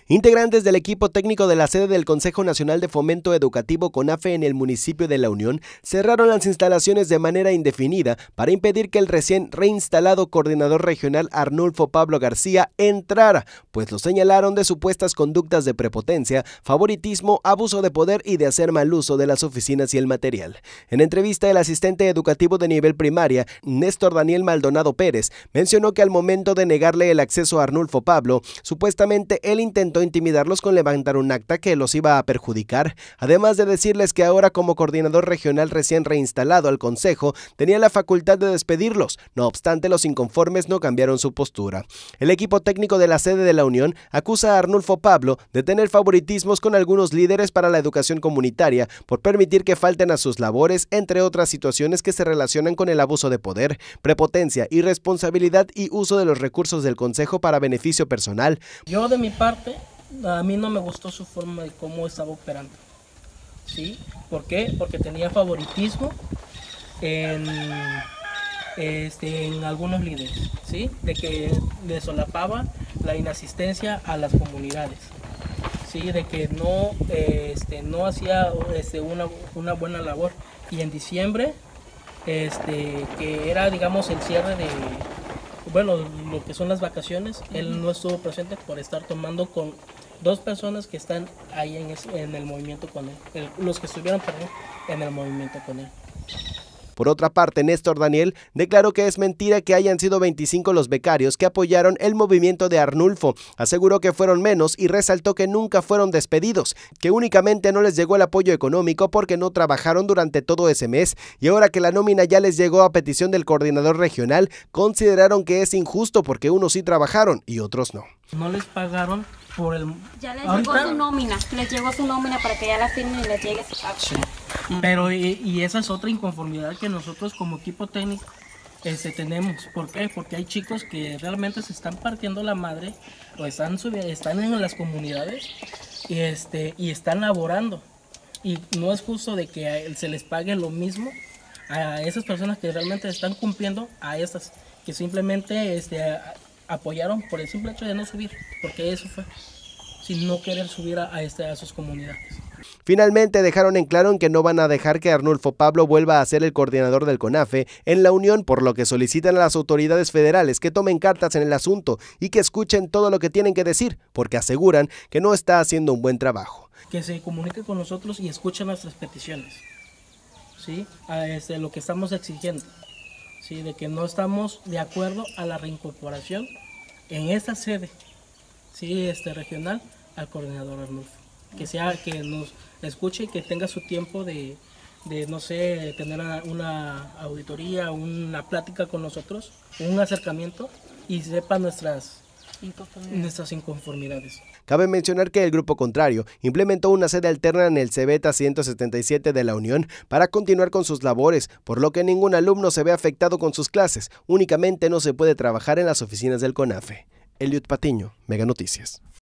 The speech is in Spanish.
Integrantes del equipo técnico de la sede del Consejo Nacional de Fomento Educativo CONAFE en el municipio de La Unión cerraron las instalaciones de manera indefinida para impedir que el recién reinstalado coordinador regional Arnulfo Pablo García entrara, pues lo señalaron de supuestas conductas de prepotencia, favoritismo, abuso de poder y de hacer mal uso de las oficinas y el material. En entrevista, el asistente educativo de nivel primaria, Néstor Daniel Maldonado Pérez, mencionó que al momento de negarle el acceso a Arnulfo Pablo, supuestamente él intentó intimidarlos con levantar un acta que los iba a perjudicar, además de decirles que ahora como coordinador regional recién reinstalado al consejo tenía la facultad de despedirlos. No obstante, los inconformes no cambiaron su postura. El equipo técnico de la sede de La Unión acusa a Arnulfo Pablo de tener favoritismos con algunos líderes para la educación comunitaria por permitir que falten a sus labores, entre otras situaciones que se relacionan con el abuso de poder, prepotencia, irresponsabilidad y uso de los recursos del consejo para beneficio personal. Yo de mi parte, a mí no me gustó su forma de cómo estaba operando, ¿sí? ¿Por qué? Porque tenía favoritismo en algunos líderes, ¿sí? De que le solapaba la inasistencia a las comunidades, ¿sí? De que no hacía una buena labor. Y en diciembre, que era, digamos, el cierre de, bueno, lo que son las vacaciones, él no estuvo presente por estar tomando con dos personas que están ahí en el movimiento con él, los que estuvieron, perdón, en el movimiento con él. Por otra parte, Néstor Daniel declaró que es mentira que hayan sido 25 los becarios que apoyaron el movimiento de Arnulfo. Aseguró que fueron menos y resaltó que nunca fueron despedidos, que únicamente no les llegó el apoyo económico porque no trabajaron durante todo ese mes y ahora que la nómina ya les llegó a petición del coordinador regional, consideraron que es injusto porque unos sí trabajaron y otros no. No les pagaron por el... Ya les llegó su nómina para que ya la firmen y les llegue su pago. Sí. Pero y esa es otra inconformidad que nosotros como equipo técnico tenemos. ¿Por qué? Porque hay chicos que realmente se están partiendo la madre o están en las comunidades y están laborando. Y no es justo de que se les pague lo mismo a esas personas que realmente están cumpliendo a estas que simplemente apoyaron por el simple hecho de no subir, porque eso fue, sin no querer subir a sus comunidades. Finalmente dejaron en claro que no van a dejar que Arnulfo Pablo vuelva a ser el coordinador del CONAFE en La Unión, por lo que solicitan a las autoridades federales que tomen cartas en el asunto y que escuchen todo lo que tienen que decir, porque aseguran que no está haciendo un buen trabajo. Que se comunique con nosotros y escuchen nuestras peticiones, ¿sí? Lo que estamos exigiendo, ¿sí? De que no estamos de acuerdo a la reincorporación en esta sede, ¿sí? Regional al coordinador Arnulfo. Que nos escuche y que tenga su tiempo de no sé, tener una auditoría, una plática con nosotros, un acercamiento y sepa nuestras inconformidades. Cabe mencionar que el grupo contrario implementó una sede alterna en el Cebeta 177 de La Unión para continuar con sus labores, por lo que ningún alumno se ve afectado con sus clases, únicamente no se puede trabajar en las oficinas del CONAFE. Eliud Patiño, Mega Noticias.